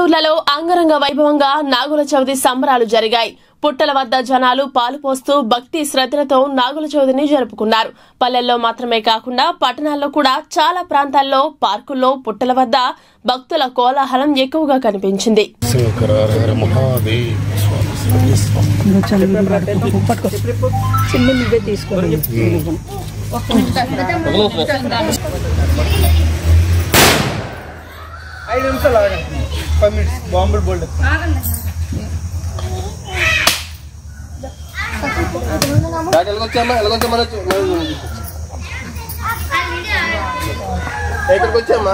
ఊర్లలో అంగరంగ వైభవంగా నాగుల చవితి సంబరాలు జరిగాయి. పుట్టల వద్ద జనాలు పాలు పోస్తూ భక్తి శ్రద్ధలతో నాగుల చవితిని జరుపుకున్నారు. పల్లెల్లో మాత్రమే కాకుండా పట్టణాల్లో కూడా చాలా ప్రాంతాల్లో పార్కుల్లో పుట్టల వద్ద భక్తుల కోలాహలం ఎక్కువగా కనిపించింది. బాంబులు బోల్డ్ వచ్చామా